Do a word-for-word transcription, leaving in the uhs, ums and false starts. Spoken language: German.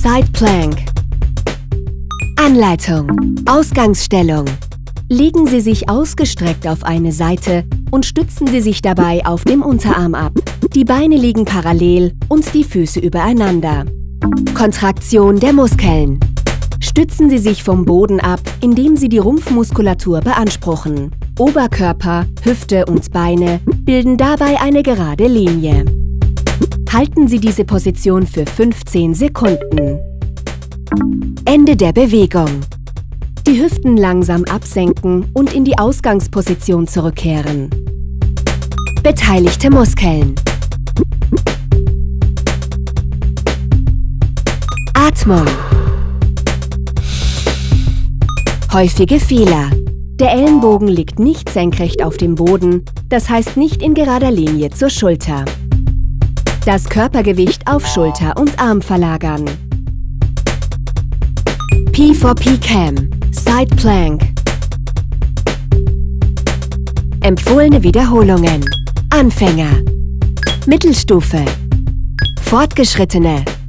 Side Plank. Anleitung. Ausgangsstellung. Legen Sie sich ausgestreckt auf eine Seite und stützen Sie sich dabei auf dem Unterarm ab. Die Beine liegen parallel und die Füße übereinander. Kontraktion der Muskeln. Stützen Sie sich vom Boden ab, indem Sie die Rumpfmuskulatur beanspruchen. Oberkörper, Hüfte und Beine bilden dabei eine gerade Linie. Halten Sie diese Position für fünfzehn Sekunden. Ende der Bewegung. Die Hüften langsam absenken und in die Ausgangsposition zurückkehren. Beteiligte Muskeln. Atmung. Häufige Fehler. Der Ellenbogen liegt nicht senkrecht auf dem Boden, das heißt nicht in gerader Linie zur Schulter. Das Körpergewicht auf Schulter und Arm verlagern. P vier P Cam. Side Plank. Empfohlene Wiederholungen. Anfänger. Mittelstufe. Fortgeschrittene.